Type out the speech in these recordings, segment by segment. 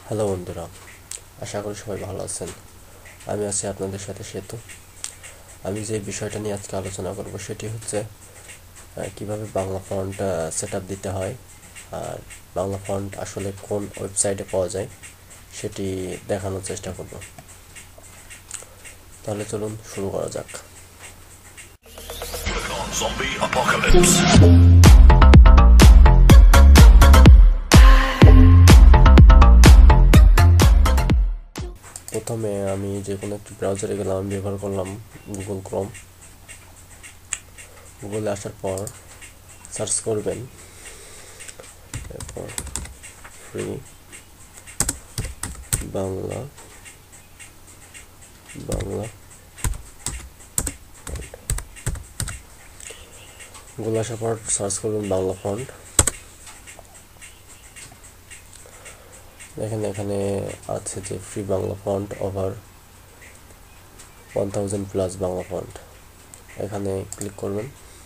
Hello বন্ধুরা, আশা করি সবাই ভালো আছেন। আমি আছি আপনাদের সাথে সেতু। আমি যে বিষয়টা নিয়ে আজকে আলোচনা করব সেটি হচ্ছে কিভাবে বাংলা ফন্ট সেট আপ দিতে হয়, আর বাংলা ফন্ট আসলে কোন ওয়েবসাইটে পাওয়া যায় সেটি দেখানোর চেষ্টা করব। তাহলে চলুন শুরু করা যাক। Zombie apocalypse. প্রথমে আমি যে কোনো একটি ব্রাউজারে গেলাম, আমি ব্যবহার করলাম গুগল ক্রোম। গুগলে আসার পর সার্চ করবেন, এরপর ফ্রি বাংলা গুগল আসার পর সার্চ করবেন বাংলা ফন্ট। দেখেন এখানে আছে যে free Bangla font over 1000 plus Bangla font, এখানে ক্লিক করবেন।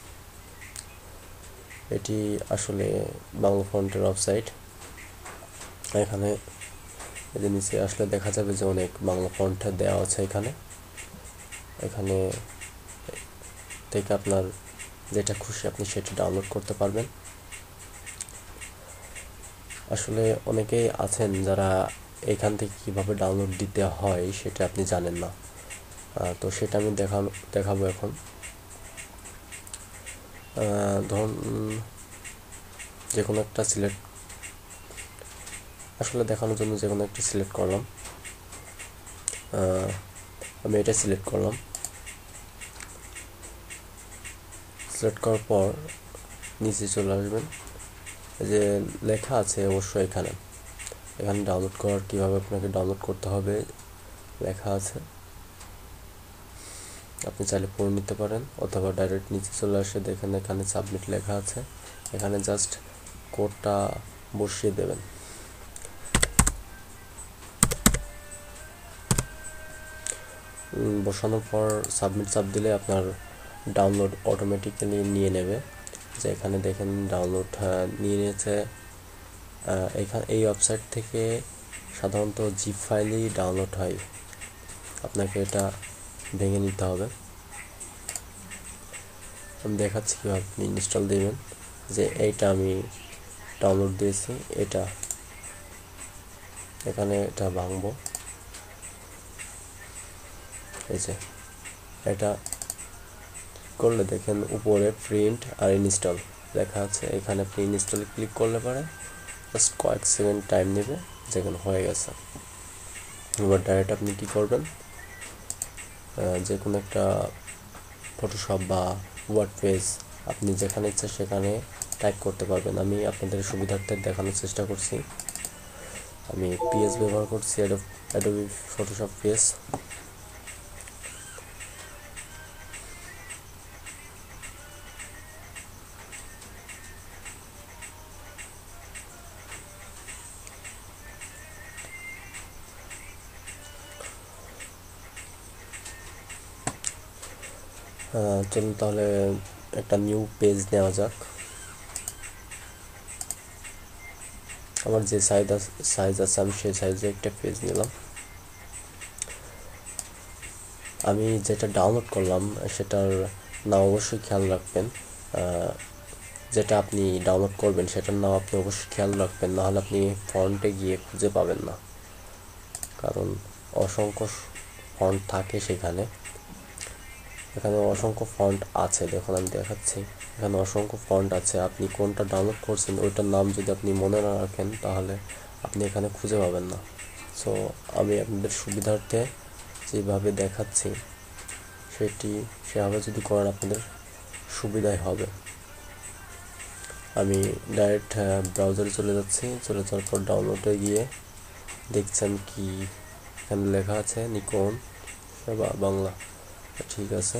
এটি আসলে বাংলা ফন্টের ওয়েবসাইট। এখানে এদের নিচে আসলে দেখা যাবে যে অনেক বাংলা ফন্ট দেওয়া আছে। এখানে থেকে আপনার যেটা খুশি আপনি সেটা ডাউনলোড করতে পারবেন। আসলে অনেকেই আছেন যারা এখান থেকে কিভাবে ডাউনলোড দিতে হয় সেটা আপনি জানেন না, তো সেটা আমি দেখাবো এখন। ধরুন যে কোনো একটা আসলে দেখানোর জন্য যে কোনো একটা সিলেক্ট করলাম। আমি এটা সিলেক্ট করলাম। সিলেক্ট করার পর নিচে চলে আসবেন, যে লেখা আছে অবশ্যই এখানে ডাউনলোড করার কিভাবে আপনাকে ডাউনলোড করতে হবে লেখা আছে। আপনি চাইলে পড়ে নিতে পারেন, অথবা ডাইরেক্ট নিচে চলে আসে দেখেন এখানে সাবমিট লেখা আছে। এখানে জাস্ট কোডটা বসিয়ে দেবেন। বসানোর পর সাবমিট চাপ দিলে আপনার ডাউনলোড অটোমেটিক্যালি নিয়ে নেবে। যে এখানে দেখেন ডাউনলোড নিয়ে নিয়েছে। এই ওয়েবসাইট থেকে সাধারণত জিপ ফাইলই ডাউনলোড হয়, আপনাকে এটা ভেঙে নিতে হবে। আমি দেখাচ্ছি কীভাবে আপনি ইনস্টল দেবেন। যে এইটা আমি ডাউনলোড দিয়েছি, এখানে এটা ভাঙবো। এই যে এটা করলে দেখেন উপরে প্রিন্ট আর ইনস্টল লেখা আছে। এখানে আপনি ইনস্টলে ক্লিক করলে পরে জাস্ট কয়েক সেকেন্ড টাইম নেবে, যেখানে হয়ে গেছে। এবার ডাইরেক্ট আপনি কী করবেন, যে কোনো একটা ফটোশপ বা ওয়ার্ড পেজ আপনি যেখানে ইচ্ছা সেখানে টাইপ করতে পারবেন। আমি আপনাদের সুবিধার্থে দেখানোর চেষ্টা করছি। আমি পিএস ব্যবহার করছি, অ্যাডোবি ফটোশপ পিএস। চলুন তাহলে একটা নিউ পেজ নেওয়া যাক। আমার যে সাইজ আছে আমি সেই সাইজে একটা পেজ নিলাম। আমি যেটা ডাউনলোড করলাম সেটার নাম অবশ্যই খেয়াল রাখবেন। যেটা আপনি ডাউনলোড করবেন সেটার নাম আপনি অবশ্যই খেয়াল রাখবেন, নাহলে আপনি ফন্টে গিয়ে খুঁজে পাবেন না, কারণ অসংখ্য ফন্ট থাকে সেখানে। এখানে অসংখ্য ফন্ট আছে, দেখুন আমি দেখাচ্ছি। এখানে অসংখ্য ফন্ট আছে, আপনি কোনটা ডাউনলোড করছেন ওইটার নাম যদি আপনি মনে না রাখেন তাহলে আপনি এখানে খুঁজে পাবেন না। সো আমি আপনাদের সুবিধার্থে যেভাবে দেখাচ্ছি সেভাবে যদি করেন আপনাদের সুবিধাই হবে। আমি ডাইরেক্ট ব্রাউজারে চলে যাওয়ার পর ডাউনলোডে গিয়ে দেখছেন কি এখানে লেখা আছে নিকন বা বাংলা, ঠিক আছে,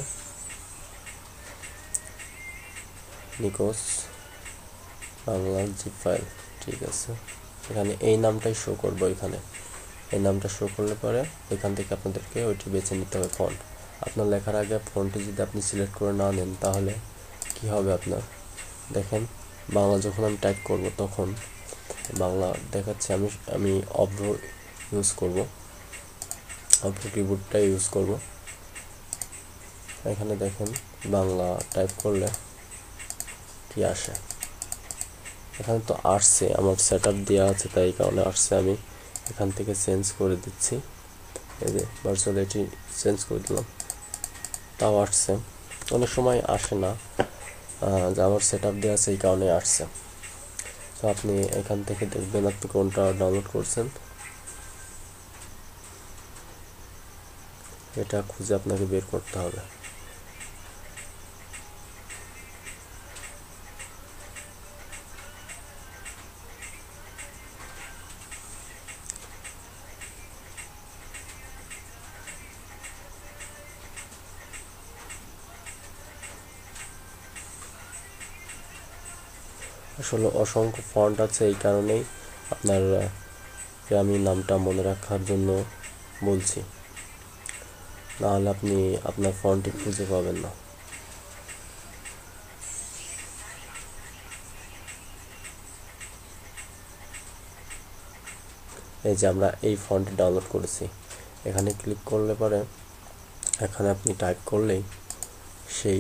নিকোস বাংলা জিপ ফাইল, ঠিক আছে। এখানে এই নামটাই শো করবো। এখানে এই নামটা শো করলে পরে এখান থেকে আপনাদেরকে ওইটি বেছে নিতে হবে ফন্ট। আপনার লেখার আগে ফন্টটি যদি আপনি সিলেক্ট করে না নেন তাহলে কি হবে, আপনার দেখেন বাংলা যখন আমি টাইপ করব তখন বাংলা দেখাচ্ছে। আমি অভ্র ইউজ করব, অভ্র কিবোর্ডটা ইউজ করব। এখানে দেখেন বাংলা টাইপ করলে কি আসে। এখানে তো আসছে, আমার সেটআপ দেওয়া আছে তাই এই কারণে আসছে। আমি এখান থেকে চেঞ্জ করে দিচ্ছি, এই যে ভার্চুয়ালিটি চেঞ্জ করে দিলাম, তাও আসছে। অনেক সময় আসে না, যে আমার সেটআপ দেওয়া আছে এই কারণে আসছে। তো আপনি এখান থেকে দেখবেন আপনি কোনটা ডাউনলোড করছেন, এটা খুঁজে আপনাকে বের করতে হবে। আসলে অসংখ্য ফন্ট আছে, এই কারণেই আপনার আমি নামটা মনে রাখার জন্য বলছি, নাহলে আপনি আপনার ফন্টটি খুঁজে পাবেন না। এই যে আমরা এই ফন্টটি ডাউনলোড করেছি, এখানে ক্লিক করলে পরে এখানে আপনি টাইপ করলেই সেই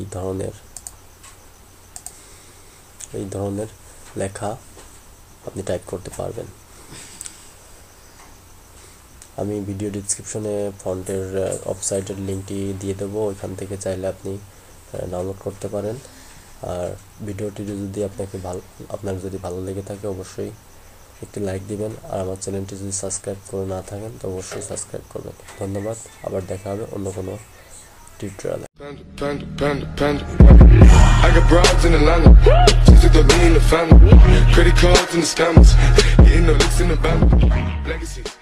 ধরনের লেখা আপনি টাইপ করতে পারবেন। আমি ভিডিও ডিসক্রিপশনে ফন্টের ওয়েবসাইটের লিঙ্কটি দিয়ে দেবো, ওইখান থেকে চাইলে আপনি ডাউনলোড করতে পারেন। আর ভিডিওটি যদি আপনার যদি ভালো লেগে থাকে অবশ্যই একটি লাইক দিবেন, আর আমার চ্যানেলটি যদি সাবস্ক্রাইব করে না থাকেন তো অবশ্যই সাবস্ক্রাইব করবেন। ধন্যবাদ, আবার দেখা হবে অন্য কোনো টিউটোরিয়ালে। I got broads in Atlanta, just to throw me in the family. Credit cards and the scammers, getting no licks in the bank. Legacy.